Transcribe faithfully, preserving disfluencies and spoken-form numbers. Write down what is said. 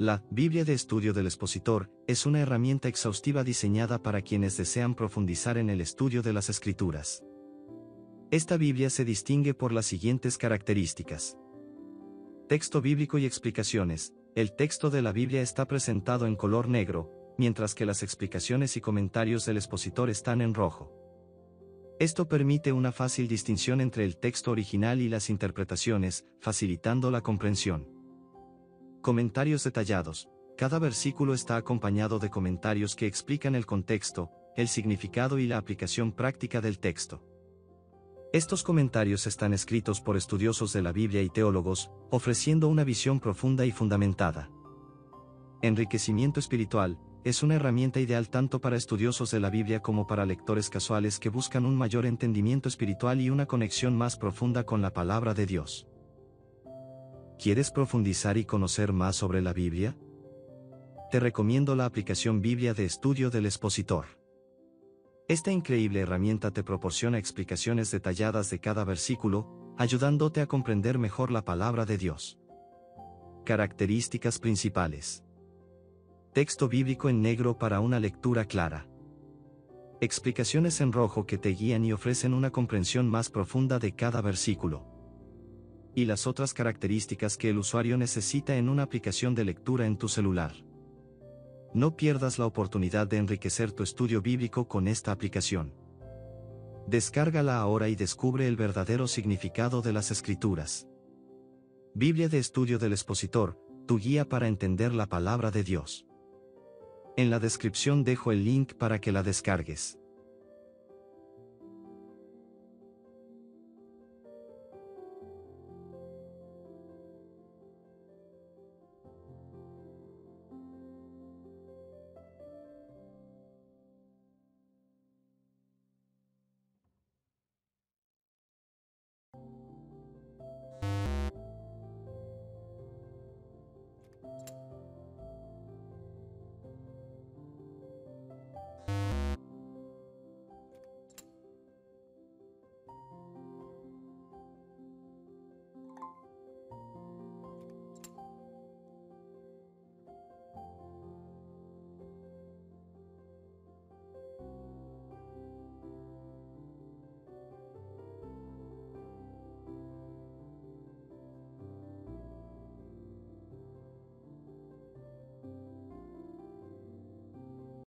La Biblia de Estudio del Expositor es una herramienta exhaustiva diseñada para quienes desean profundizar en el estudio de las Escrituras. Esta Biblia se distingue por las siguientes características. Texto bíblico y explicaciones. El texto de la Biblia está presentado en color negro, mientras que las explicaciones y comentarios del expositor están en rojo. Esto permite una fácil distinción entre el texto original y las interpretaciones, facilitando la comprensión. Comentarios detallados. Cada versículo está acompañado de comentarios que explican el contexto, el significado y la aplicación práctica del texto. Estos comentarios están escritos por estudiosos de la Biblia y teólogos, ofreciendo una visión profunda y fundamentada. Enriquecimiento espiritual. Es una herramienta ideal tanto para estudiosos de la Biblia como para lectores casuales que buscan un mayor entendimiento espiritual y una conexión más profunda con la palabra de Dios. ¿Quieres profundizar y conocer más sobre la Biblia? Te recomiendo la aplicación Biblia de Estudio del Expositor. Esta increíble herramienta te proporciona explicaciones detalladas de cada versículo, ayudándote a comprender mejor la palabra de Dios. Características principales. Texto bíblico en negro para una lectura clara. Explicaciones en rojo que te guían y ofrecen una comprensión más profunda de cada versículo. Y las otras características que el usuario necesita en una aplicación de lectura en tu celular. No pierdas la oportunidad de enriquecer tu estudio bíblico con esta aplicación. Descárgala ahora y descubre el verdadero significado de las Escrituras. Biblia de Estudio del Expositor, tu guía para entender la palabra de Dios. En la descripción dejo el link para que la descargues.